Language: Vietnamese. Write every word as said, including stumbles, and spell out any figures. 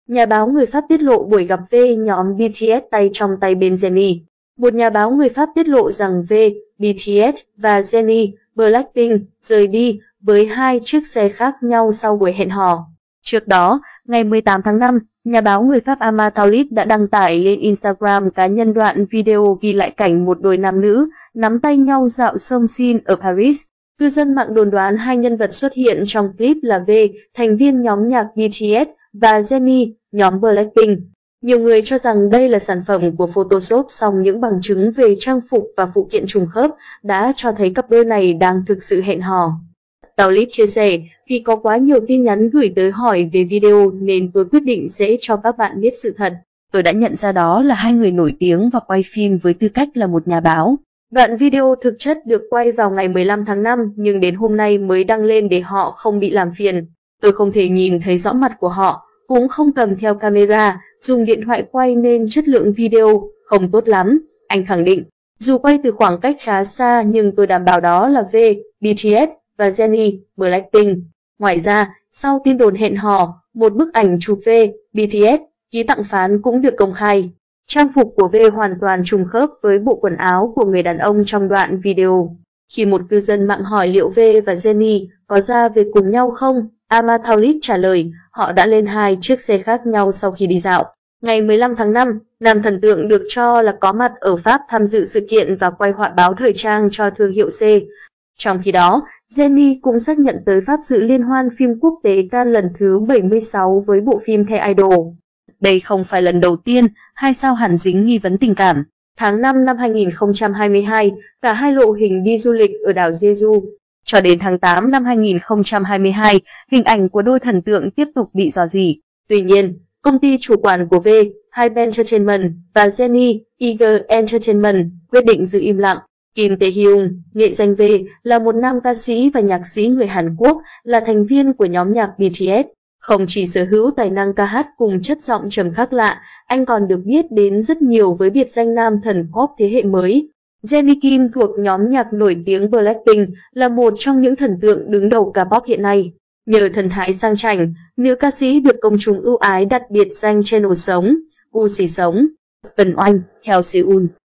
Nhà báo người Pháp tiết lộ buổi gặp V nhóm bê tê ét tay trong tay bên Jennie. Một nhà báo người Pháp tiết lộ rằng V, bê tê ét và Jennie, Blackpink rời đi với hai chiếc xe khác nhau sau buổi hẹn hò. Trước đó, ngày mười tám tháng năm, nhà báo người Pháp Ama Taulit đã đăng tải lên Instagram cá nhân đoạn video ghi lại cảnh một đôi nam nữ nắm tay nhau dạo sông Seine ở Paris. Cư dân mạng đồn đoán hai nhân vật xuất hiện trong clip là V, thành viên nhóm nhạc bê tê ét, và Jennie, nhóm Blackpink. Nhiều người cho rằng đây là sản phẩm của Photoshop, song những bằng chứng về trang phục và phụ kiện trùng khớp đã cho thấy cặp đôi này đang thực sự hẹn hò. Taulit chia sẻ, vì có quá nhiều tin nhắn gửi tới hỏi về video nên tôi quyết định sẽ cho các bạn biết sự thật. Tôi đã nhận ra đó là hai người nổi tiếng và quay phim với tư cách là một nhà báo. Đoạn video thực chất được quay vào ngày mười lăm tháng năm nhưng đến hôm nay mới đăng lên để họ không bị làm phiền. Tôi không thể nhìn thấy rõ mặt của họ, cũng không cầm theo camera, dùng điện thoại quay nên chất lượng video không tốt lắm, anh khẳng định. Dù quay từ khoảng cách khá xa nhưng tôi đảm bảo đó là V, bê tê ét và Jennie, Blackpink. Ngoài ra, sau tin đồn hẹn hò, một bức ảnh chụp V, bê tê ét, ký tặng phán cũng được công khai. Trang phục của V hoàn toàn trùng khớp với bộ quần áo của người đàn ông trong đoạn video. Khi một cư dân mạng hỏi liệu V và Jennie có ra về cùng nhau không, Ama Taulit trả lời họ đã lên hai chiếc xe khác nhau sau khi đi dạo. Ngày mười lăm tháng năm, nam thần tượng được cho là có mặt ở Pháp tham dự sự kiện và quay họa báo thời trang cho thương hiệu C. Trong khi đó, Jennie cũng xác nhận tới Pháp dự liên hoan phim quốc tế Cannes lần thứ bảy mươi sáu với bộ phim The Idol. Đây không phải lần đầu tiên hai sao Hàn dính nghi vấn tình cảm. Tháng năm năm hai nghìn không trăm hai mươi hai, cả hai lộ hình đi du lịch ở đảo Jeju. Cho đến tháng tám năm hai nghìn không trăm hai mươi hai, hình ảnh của đôi thần tượng tiếp tục bị rò rỉ. Tuy nhiên, công ty chủ quản của V, Hype Entertainment và Jennie, Eager Entertainment, quyết định giữ im lặng. Kim Tae-hyun, nghệ danh V, là một nam ca sĩ và nhạc sĩ người Hàn Quốc, là thành viên của nhóm nhạc bê tê ét. Không chỉ sở hữu tài năng ca hát cùng chất giọng trầm khác lạ, anh còn được biết đến rất nhiều với biệt danh nam thần pop thế hệ mới. Jennie Kim thuộc nhóm nhạc nổi tiếng Blackpink là một trong những thần tượng đứng đầu K-pop hiện nay. Nhờ thần thái sang chảnh, nữ ca sĩ được công chúng ưu ái đặt biệt danh Channel Sống, U xì Sống. Vân Oanh, theo Seoul.